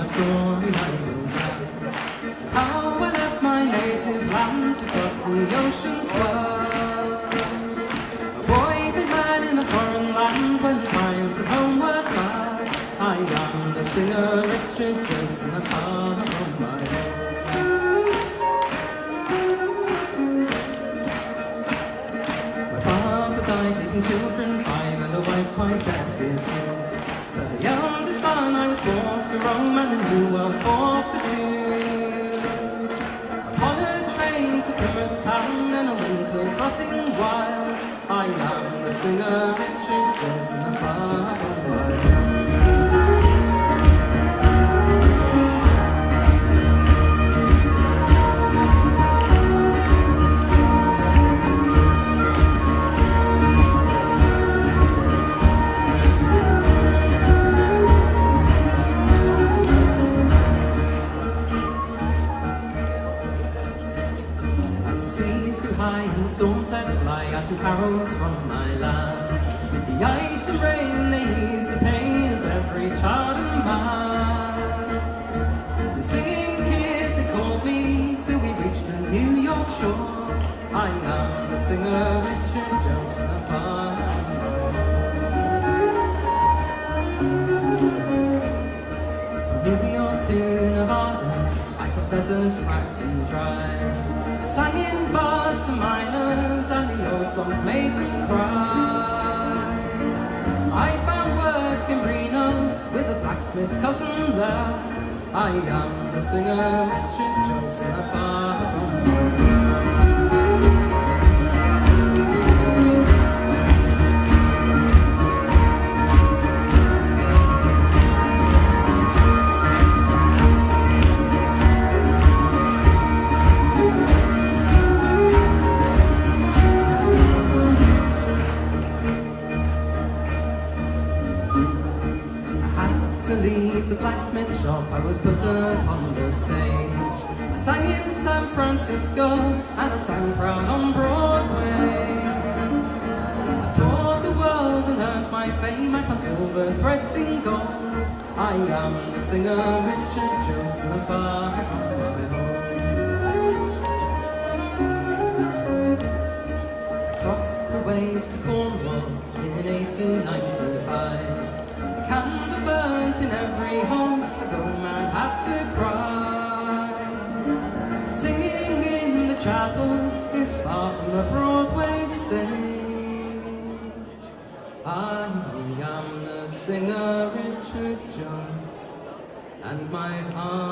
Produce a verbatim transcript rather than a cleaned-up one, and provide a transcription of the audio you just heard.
my story I will tell. Just how I left my native land to cross the ocean swell. A boy big man in a foreign land when times at home were sad. I am the singer Richard Trethewey, the father of my home. My father died leaving children five and a wife quite destitute. So the eldest son I was forced to roam and a new world forced to choose. Upon a train to Plymouth town and a winter crossing wild, I am the singer Richard Trethewey, the father of my home. And the storms that fly, I sing carols from my land. With the ice and rain, they ease the pain of every child and man. The singing kid, they called me till we reached the New York shore. I am the singer Richard Trethewey, the father of my home. From New York to Nevada, I crossed deserts cracked and dry. I sang in bars to miners and the old songs made them cry. I found work in Reno with a blacksmith cousin there. I am the singer Richard Trethewey, the father of my home. To leave the blacksmith shop, I was put upon the stage. I sang in San Francisco and I sang proud on Broadway. I toured the world and earned my fame. I found silver threads in gold. I am the singer Richard Trethewey, the father of my home. I crossed the waves to Cornwall in eighteen ninety-five. The candle burnt in every home, a grown man had to cry. Singing in the chapel, it's far from the Broadway stage. I am the singer Richard Trethewey, and my heart